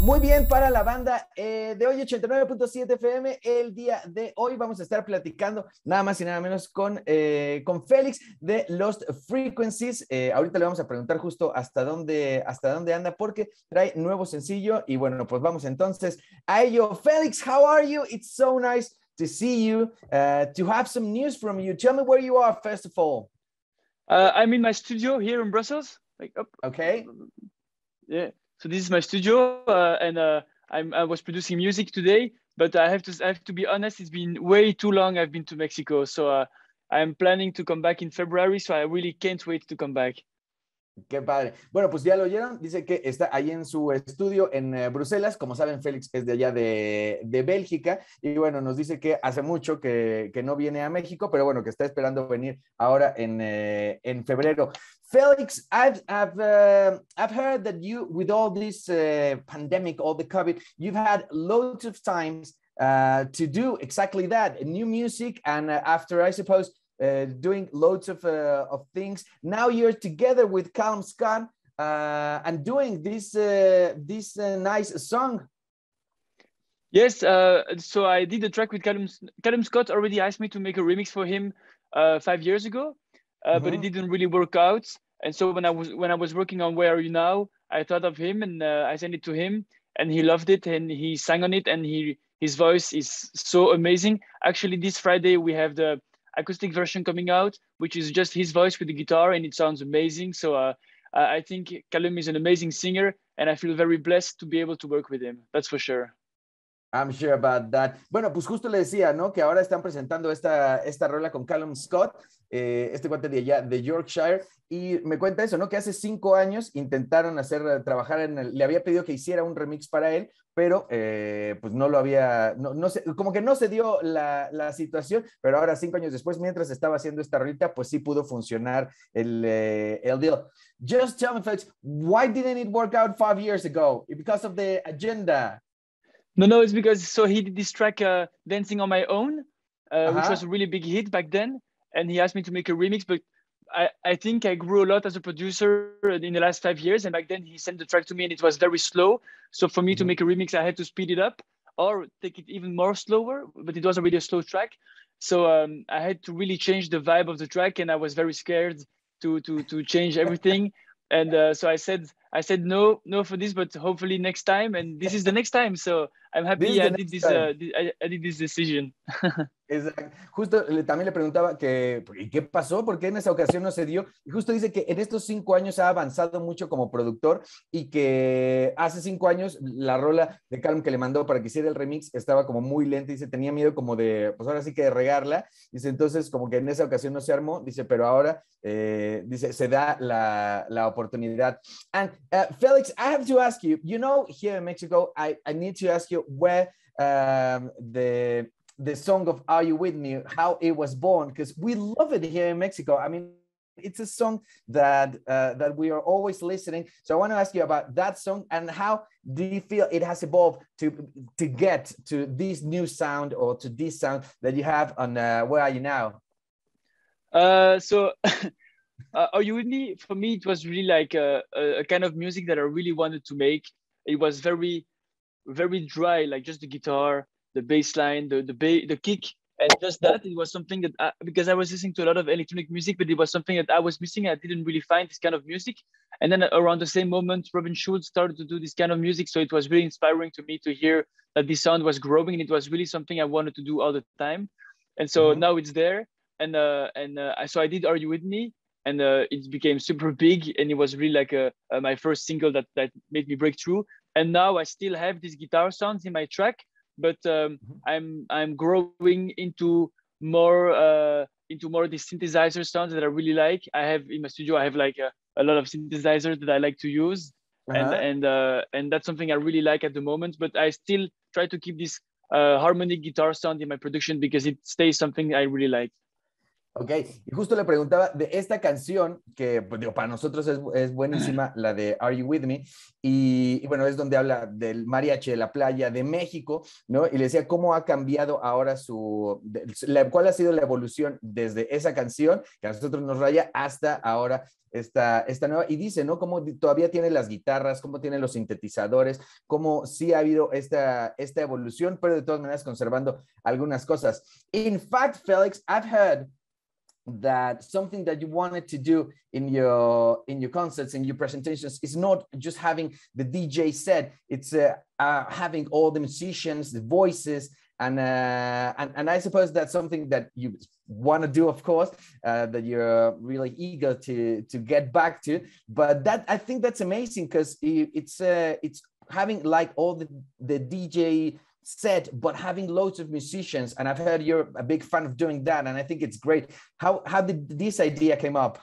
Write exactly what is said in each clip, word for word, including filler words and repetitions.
Muy bien, para la banda eh, de hoy, ochenta y nueve punto siete F M, el día de hoy vamos a estar platicando nada más y nada menos con, eh, con Félix de Lost Frequencies. Eh, ahorita le vamos a preguntar justo hasta dónde, hasta dónde anda porque trae nuevo sencillo y bueno, pues vamos entonces a ello. Félix, how are you? It's so nice to see you, uh, to have some news from you. Tell me where you are, first of all. Uh, I'm in my studio here in Brussels. Like, up. Okay. Yeah. So this is my studio, uh, and uh, I'm I was producing music today. But I have to I have to be honest. It's been way too long. I've been to Mexico, so uh, I'm planning to come back in February. So I really can't wait to come back. Qué padre. Bueno, pues ya lo oyeron. Dice que está ahí en su estudio en eh, Bruselas. Como saben, Félix es de allá de, de Bélgica. Y bueno, nos dice que hace mucho que, que no viene a México, pero bueno, que está esperando venir ahora en, eh, en febrero. Felix, I've, I've, uh, I've heard that you, with all this uh, pandemic, all the COVID, you've had loads of times uh, to do exactly that, new music. And uh, after, I suppose, Uh, doing loads of, uh, of things. Now you're together with Callum Scott uh, and doing this, uh, this uh, nice song. Yes, uh, so I did a track with Callum. Callum Scott already asked me to make a remix for him uh, five years ago, uh, mm-hmm. but it didn't really work out. And so when I was when I was working on Where Are You Now, I thought of him and uh, I sent it to him, and he loved it and he sang on it, and he his voice is so amazing. Actually, this Friday we have the acoustic version coming out, which is just his voice with the guitar, and it sounds amazing. So uh, I think Callum is an amazing singer, and I feel very blessed to be able to work with him. That's for sure. I'm sure about that. Bueno, pues justo le decía, ¿no? Que ahora están presentando esta, esta rola con Callum Scott, eh, este cuate de allá, de Yorkshire, y me cuenta eso, ¿no? Que hace cinco años intentaron hacer, trabajar en el, le había pedido que hiciera un remix para él, pero eh, pues no lo había, no, no se, como que no se dio la, la situación, pero ahora cinco años después, mientras estaba haciendo esta rolita, pues sí pudo funcionar el, eh, el deal. Just tell me, folks, why didn't it work out five years ago? Because of the agenda? No, no, it's because, so he did this track, uh, Dancing on My Own, uh, uh-huh. which was a really big hit back then. And he asked me to make a remix, but I, I think I grew a lot as a producer in the last five years. And back then he sent the track to me and it was very slow. So for me mm-hmm. to make a remix, I had to speed it up or take it even more slower, but it was already a slow track. So um, I had to really change the vibe of the track, and I was very scared to, to, to change everything. And uh, so I said, I said no, no for this, but hopefully next time. And this is the next time. So I'm happy I did this. Uh, I, I did this decision. Exacto. Justo le, también le preguntaba que, ¿y qué pasó? ¿Por qué en esa ocasión no se dio? Y justo dice que en estos cinco años ha avanzado mucho como productor y que hace cinco años la rola de Callum que le mandó para que hiciera el remix estaba como muy lenta. Dice, tenía miedo como de, pues ahora sí que de regarla. Dice, entonces como que en esa ocasión no se armó. Dice, pero ahora, eh, dice, se da la, la oportunidad. And uh, Felix, I have to ask you, you know, here in Mexico, I, I need to ask you where um, the... the song of Are You With Me, how it was born, because we love it here in Mexico. I mean, it's a song that uh, that we are always listening. So I want to ask you about that song and how do you feel it has evolved to to get to this new sound or to this sound that you have on uh, Where Are You Now? Uh, so uh, Are You With Me, for me, it was really like a, a kind of music that I really wanted to make. It was very, very dry, like just the guitar, the bass line, the the, ba the kick, and just that. It was something that, I, because I was listening to a lot of electronic music, but it was something that I was missing. I didn't really find this kind of music. And then around the same moment, Robin Schulz started to do this kind of music. So it was really inspiring to me to hear that this sound was growing, and it was really something I wanted to do all the time. And so mm-hmm. now it's there. And uh, and uh, so I did Are You With Me? And uh, it became super big, and it was really like a, a, my first single that, that made me break through. And now I still have these guitar sounds in my track, but um, mm-hmm. I'm I'm growing into more uh, into more of the synthesizer sounds that I really like. I have in my studio, I have like a, a lot of synthesizers that I like to use, uh-huh. and and uh, and that's something I really like at the moment. But I still try to keep this uh, harmonic guitar sound in my production because it stays something I really like. Ok, y justo le preguntaba de esta canción, que pues, digo, para nosotros es, es buenísima, la de Are You With Me, y, y, bueno, es donde habla del mariachi de la playa de México, ¿no? Y le decía cómo ha cambiado ahora su, de, la, cuál ha sido la evolución desde esa canción, que a nosotros nos raya, hasta ahora esta, esta nueva, y dice, ¿no? Cómo todavía tiene las guitarras, cómo tiene los sintetizadores, cómo sí ha habido esta, esta evolución, pero de todas maneras conservando algunas cosas. In fact, Felix, I've heard that something that you wanted to do in your in your concerts, in your presentations, is not just having the D J set, it's uh, uh, having all the musicians, the voices, and uh, and, and I suppose that's something that you want to do, of course, uh, that you're really eager to to get back to. But that, I think that's amazing, because it's uh, it's having like all the the D J set, but having loads of musicians, and I've heard you're a big fan of doing that, and I think it's great. How how did this idea came up?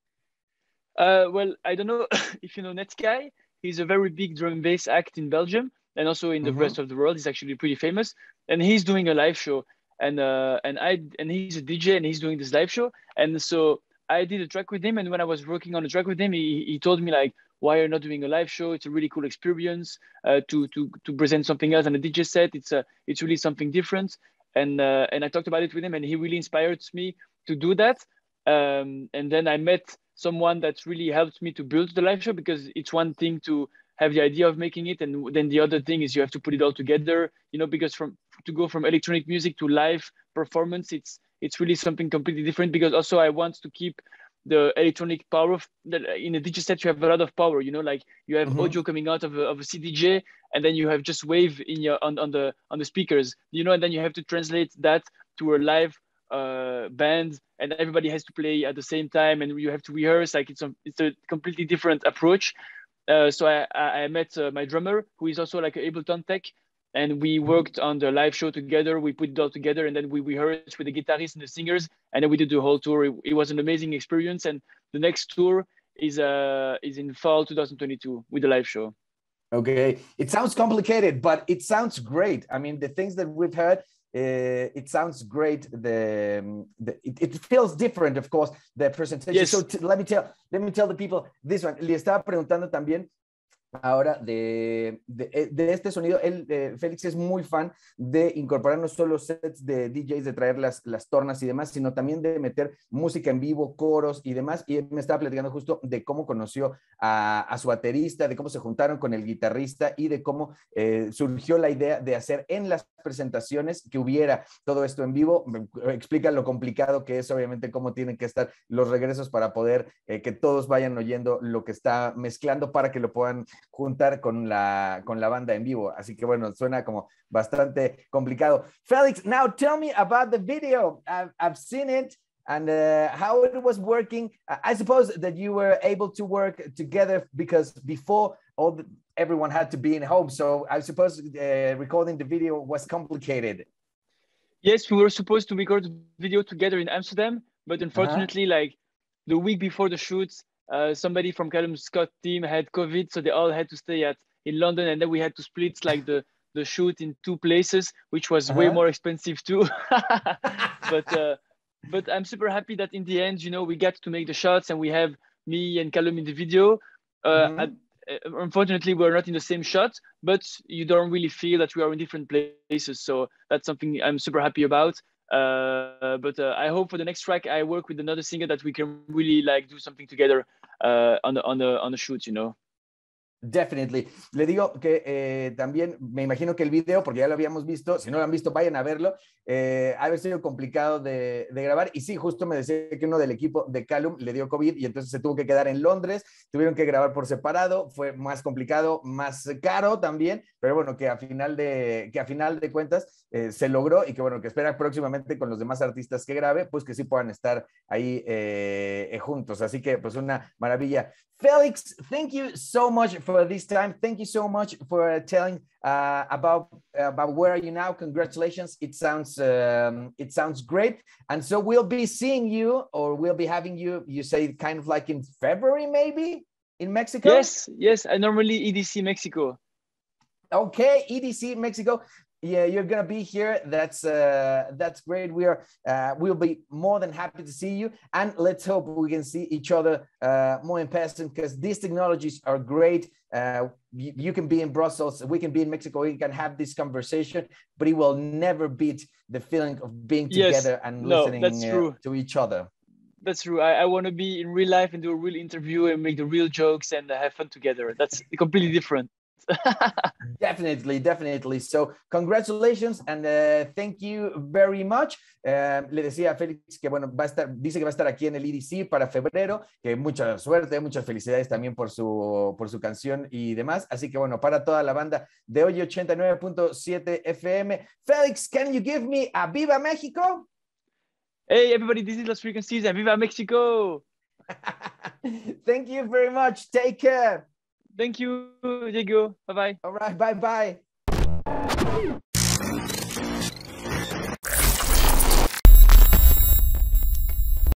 Uh, well, I don't know if you know Netsky. He's a very big drum and bass act in Belgium, and also in the mm-hmm. rest of the world. He's actually pretty famous, and he's doing a live show, and uh, and I and he's a D J, and he's doing this live show, and so I did a track with him, and when I was working on a track with him, he he told me like, why you're not doing a live show? It's a really cool experience uh, to to to present something else on a D J set. It's a it's really something different. And uh, and I talked about it with him, and he really inspired me to do that. Um, and then I met someone that really helped me to build the live show, because it's one thing to have the idea of making it, and then the other thing is you have to put it all together. You know, because from to go from electronic music to live performance, it's it's really something completely different. Because also I want to keep the electronic power of in a D J set. You have a lot of power, you know, like you have mm-hmm. audio coming out of a, of a C D J, and then you have just wave in your on, on the on the speakers, you know, and then you have to translate that to a live uh, band, and everybody has to play at the same time, and you have to rehearse. Like it's a it's a completely different approach. Uh, so I I met uh, my drummer, who is also like an Ableton tech, and we worked on the live show together. We put it all together, and then we rehearsed with the guitarists and the singers, and then we did the whole tour. It, it was an amazing experience, and the next tour is uh is in fall twenty twenty-two with the live show. Okay, it sounds complicated, but it sounds great. I mean, the things that we've heard, uh, it sounds great. The, the it, it feels different, of course, the presentation. Yes. So t- let me tell let me tell the people this one. Le estaba preguntando también ahora de, de, de este sonido. Él, eh, Félix es muy fan de incorporar no solo sets de D Js, de traer las, las tornas y demás, sino también de meter música en vivo, coros y demás. Y él me estaba platicando justo de cómo conoció a, a su baterista, de cómo se juntaron con el guitarrista y de cómo eh, surgió la idea de hacer en las presentaciones que hubiera todo esto en vivo. Explica lo complicado que es, obviamente, cómo tienen que estar los regresos para poder eh, que todos vayan oyendo lo que está mezclando para que lo puedan juntar con la, con la banda en vivo. Así que bueno, suena como bastante complicado. Felix, now tell me about the video. I've, I've seen it and uh, how it was working. I suppose that you were able to work together because before all the, everyone had to be in home. So I suppose uh, recording the video was complicated. Yes, we were supposed to record the video together in Amsterdam, but unfortunately, uh-huh. like the week before the shoots, Uh, somebody from Callum Scott team had COVID, so they all had to stay at in London, and then we had to split like the the shoot in two places, which was uh-huh. way more expensive too. but uh, but I'm super happy that in the end, you know, we got to make the shots, and we have me and Callum in the video. Uh, mm-hmm. at, uh, unfortunately, we're not in the same shot, but you don't really feel that we are in different places. So that's something I'm super happy about. Uh, but uh, I hope for the next track I work with another singer that we can really like do something together uh, on the on the on the shoot, you know. Definitely. Le digo que eh, también me imagino que el video, porque ya lo habíamos visto, si no lo han visto, vayan a verlo, eh, ha sido complicado de, de grabar. Y sí, justo me decía que uno del equipo de Callum le dio COVID y entonces se tuvo que quedar en Londres, tuvieron que grabar por separado, fue más complicado, más caro también, pero bueno, que a final de, que a final de cuentas eh, se logró y que bueno, que espera próximamente con los demás artistas que grabe, pues que sí puedan estar ahí eh, juntos. Así que pues una maravilla. Felix, thank you so much for this time. Thank you so much for uh, telling uh, about about where are you now. Congratulations. It sounds um, it sounds great. And so we'll be seeing you, or we'll be having you. You say kind of like in February, maybe in Mexico. Yes, yes. I normally E D C Mexico. Okay, E D C Mexico. Yeah, you're gonna be here. That's uh, that's great. We are uh, we'll be more than happy to see you, and let's hope we can see each other uh, more in person, because these technologies are great. Uh, you, you can be in Brussels, we can be in Mexico, we can have this conversation, but it will never beat the feeling of being Yes, together and no, listening that's uh, true. to each other. That's true. I, I want to be in real life and do a real interview and make the real jokes and have fun together. That's completely different. Definitely, definitely. So, congratulations and uh, thank you very much. Uh, le decía a Félix que, bueno, va a estar, dice que va a estar aquí en el E D C para febrero, que mucha suerte, muchas felicidades también por su, por su canción y demás. Así que, bueno, para toda la banda de hoy ochenta y nueve punto siete F M. Félix, can you give me a Viva México? Hey, everybody, this is Los Frequencies and Viva Mexico. Thank you very much. Take care. Thank you, Diego. Bye-bye. All right, bye-bye.